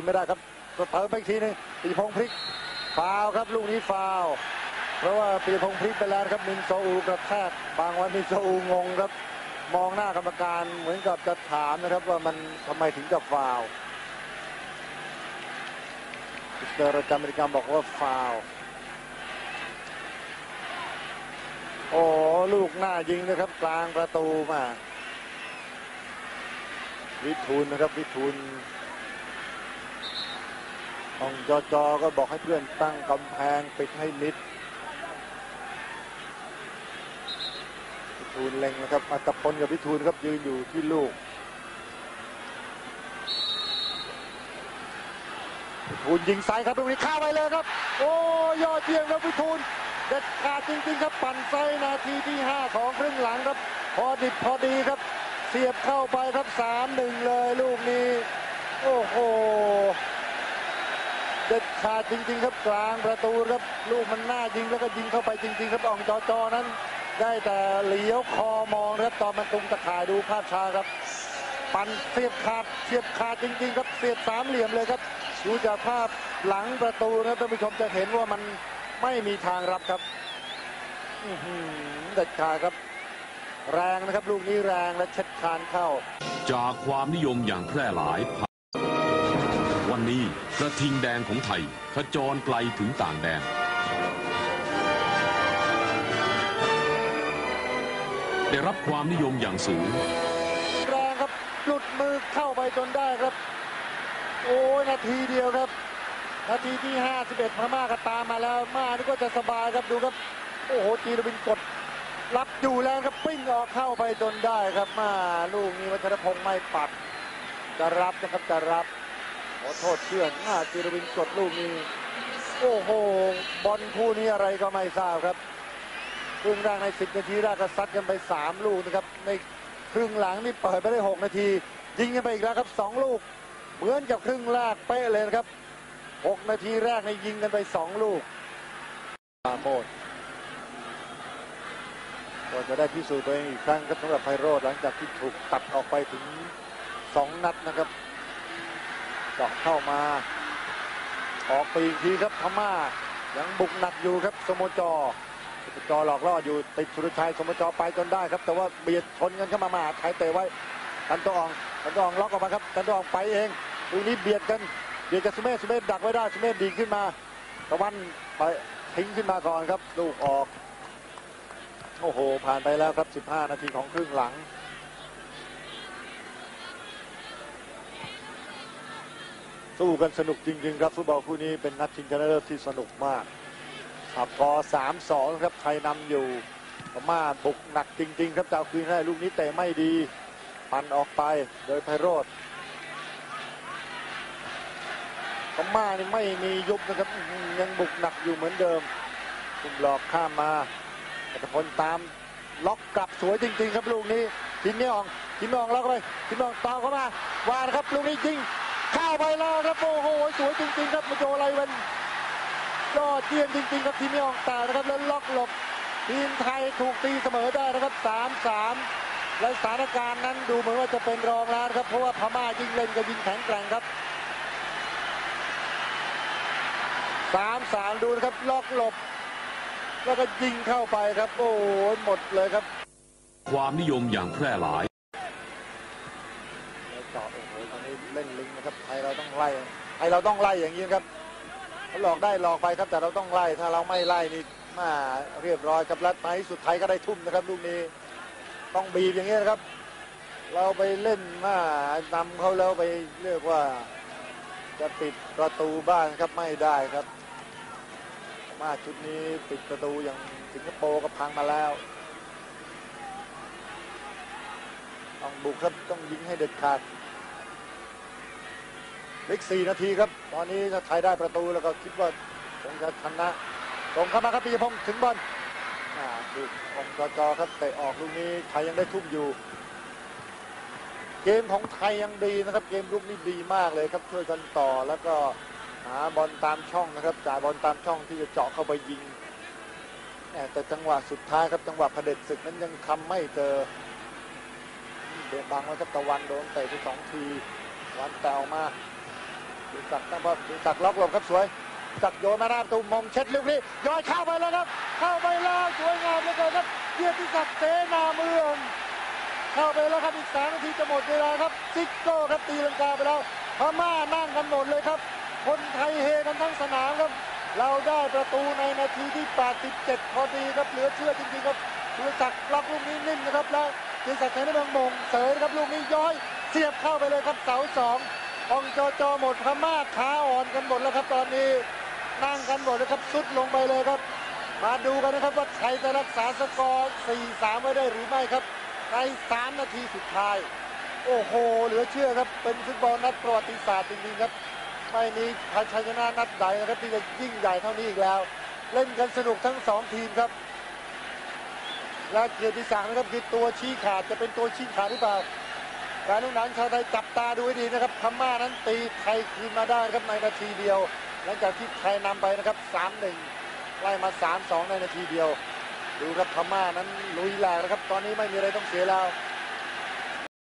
ไม่ได้ครับก็เติมไปอีกทีนึงปีพงษ์พลิกฟาวครับลูกนี้ฟาวเพราะว่าปีพงษ์พลิกไปแล้วครับมินโซอูกระแทกบางวันมินโซอูงงครับมองหน้ากรรมการเหมือนกับจะถามนะครับว่ามันทำไมถึงกับฟาวมิสเตอร์ประจำอเมริกันบอกว่าฟาวโอ้ลูกหน้ายิงนะครับกลางประตูมาวิทูลนะครับวิทูลองจอก็บอกให้เพื่อนตั้งกำแพงปิดให้มิดวิทูลเล็งนะครับอัตพลกับวิทูลครับยืนอยู่ที่ลูกวิทูลยิงซ้ายครับตรงนี้เข้าไปเลยครับโอ้ยอดเยี่ยมครับวิทูลเด็ดขาดจริงๆครับปั่นไซนาทีที่5ของครึ่งหลังครับพอดิบพอดีครับเสียบเข้าไปครับ 3-1 เลยลูกนี้โอ้โหเด็ดขาดจริงๆครับกลางประตูครับลูกมันน่ายิงแล้วก็ยิงเข้าไปจริงๆครับอ่องจอนั้นได้แต่เหลียวคอมองครับตอนมันตรงตะข่ายดูภาพช้าครับปั่นเสียบขาดจริงๆครับเสียบ3เหลี่ยมเลยครับดูจากภาพหลังประตูนะท่านผู้ชมจะเห็นว่ามันไม่มีทางรับครับเด็ดขาดครับแรงนะครับลูกนี้แรงและเช็ดคานเข้าจากความนิยมอย่างแพร่หลายวันนี้กระทิงแดงของไทยขจรไกลถึงต่างแดนได้รับความนิยมอย่างสูงแรงครับหลุดมือเข้าไปจนได้ครับโอ้ยนาทีเดียวครับนาทีที่51พม่าก็ตามมาแล้วมานี่ก็จะสบายครับดูครับโอ้โหจีรวินกดรับอยู่แล้วครับปิ้งออกเข้าไปจนได้ครับมาลูกนี้วัชรพงษ์ไม่ปัดจะรับนะครับจะรับขอโทษเพื่อนจีรวินกดลูกนี้โอ้โหบอลคู่นี้อะไรก็ไม่ทราบครับครึ่งแรกใน10 นาทีแรกก็ซัดกันไป3 ลูกนะครับในครึ่งหลังนี่เปิดไปได้6 นาทียิงกันไปอีกแล้วครับ2 ลูกเหมือนกับครึ่งแรกเป๊ะเลยครับ6 นาทีแรกในยิงกันไป2 ลูกปาโมดก็จะได้พิสูจน์ตัวเองอีกครั้งครับสำหรับไพโรจน์หลังจากที่ถูกตัดออกไปถึง2 นัดนะครับเจาะเข้ามาออกไปอีกทีครับพม่ายังบุกหนักอยู่ครับสโมจหลอกล่ออยู่ติดสุรชัยสโมจไปจนได้ครับแต่ว่าเบียดชนกันเข้ามาไทยเตะไว้กันตัวอ่องล็อกออกมาครับกันตัวอ่องไปเองดูนี้เบียดกับสุเมธดักไว้ได้สุเมธดีขึ้นมาตะวันไปทิ้งขึ้นมาก่อนครับลูกออกโอ้โหผ่านไปแล้วครับ15 นาทีของครึ่งหลังสู้กันสนุกจริงๆครับฟุตบอลคู่นี้เป็นนัดชิงชนะเลิศที่สนุกมากสกอร์ 3-2 ครับไทยนำอยู่พม่าบุกหนักจริงๆครับจะเอาคืนให้ลูกนี้เตะไม่ดีปั่นออกไปโดยไพโรจน์พม่านี่ไม่มียุบนะครับยังบุกหนักอยู่เหมือนเดิมคุมหลอกข้ามมาอัตพลตามล็อกกลับสวยจริงๆครับลูกนี้ทิมไม่อองล็อกไปทิมไม่อองตามเข้ามาวางครับลูกนี้ยิงเข้าไปแล้วครับโอ้โหสวยจริงๆครับมาโจไลเวนยอดเยี่ยมจริงๆครับทิมไม่อองแต่นะครับแล้วล็อกหลบทีมไทยถูกตีเสมอได้นะครับ 3-3 และสถานการณ์นั้นดูเหมือนว่าจะเป็นรองแล้วครับเพราะว่าพม่ายิงเล่นก็ยิงแข็งแกร่งครับ 3-3 ดูนะครับล็อกหลบแล้วก็ยิงเข้าไปครับโอ้โหหมดเลยครับความนิยมอย่างแพร่หลายแล้วจอดโอ้โหตอนนี้เล่นลิงนะครับไทยเราต้องไล่อย่างนี้ครับเขาหลอกได้หลอกไปครับแต่เราต้องไล่ถ้าเราไม่ไล่นี่มาเรียบร้อยครับและในสุดท้ายก็ได้ทุ่มนะครับลูกนี้ต้องบีบอย่างนี้นะครับเราไปเล่นนำเขาแล้วไปเรียกว่าจะปิดประตูบ้านครับไม่ได้ครับมาชุดนี้ปิดประตูอย่างสิงคโปร์ก็พังมาแล้วต้องบุกครับต้องยิงให้เด็ดขาดเล็ก4 นาทีครับตอนนี้ถ้าไทยได้ประตูแล้วก็คิดว่าคงจะชนะตรงเข้ามาครับปีพงษ์ถึงบอลดูองจอครับเตะออกลูกนี้ไทยยังได้ทุ่มอยู่เกมของไทยยังดีนะครับเกมลุกนี้ดีมากเลยครับช่วยกันต่อแล้วก็หาบอลตามช่องนะครับจ่ายบอลตามช่องที่จะเจาะเข้าไปยิงแต่จังหวะสุดท้ายครับจังหวะเผด็จศึกนั้นยังทำไม่เจอเดินบังไว้ครับตะวันโดนเตะไป2 ทีวันแตวมาศักดิ์ตั้งบอลศักดิ์ล็อกหลบครับสวยศักดิ์โยนมาหน้าประตูมองเช็ดลูกนี้ย้อยเข้าไปแล้วครับเข้าไปแล้วสวยงามเหลือเกินครับเกียรติศักดิ์เสนาเมืองเข้าไปแล้วครับอีก3 นาทีจะหมดเวลาครับซิโก้ครับตีลังกาไปแล้วพม่านั่งกันหมดเลยครับคนไทยเฮกันทั้งสนามครับเราได้ประตูในนาทีที่87พอดีครับเหลือเชื่อจริงๆครับเกียรติศักดิ์ล็อกลูกนี้นิ่มนะครับแล้วเกียรติศักดิ์เสนาเมืองมงเสยครับลูกนี้ย้อยเสียบเข้าไปเลยครับเสา2องจหมดพม่าขาอ่อนกันหมดแล้วครับตอนนี้นั่งกันหมดแล้วครับสุดลงไปเลยครับมาดูกันนะครับว่าไทยจะรักษาสกอร์ 4-3 ไว้ได้หรือไม่ครับใน3 นาทีสุดท้ายโอ้โหเหลือเชื่อครับเป็นฟุตบอลนัดประวัติศาสตร์จริงๆครับไม่มีชัยชนะนัดใดนะครับที่จะยิ่งใหญ่เท่านี้อีกแล้วเล่นกันสนุกทั้ง2 ทีมครับและเกียรติศักดิ์นะครับคือตัวชี้ขาดจะเป็นตัวชี้ขาดหรือเปล่าการนุ่งหนังชาวไทยจับตาดูให้ดีนะครับพม่านั้นตีไทยคืนมาได้ครับในนาทีเดียวหลังจากที่ไทยนำไปนะครับ 3-1 ไล่มา 3-2 ในนาทีเดียวดูครับพม่านั้นลุยแหลกนะครับตอนนี้ไม่มีอะไรต้องเสียแล้ว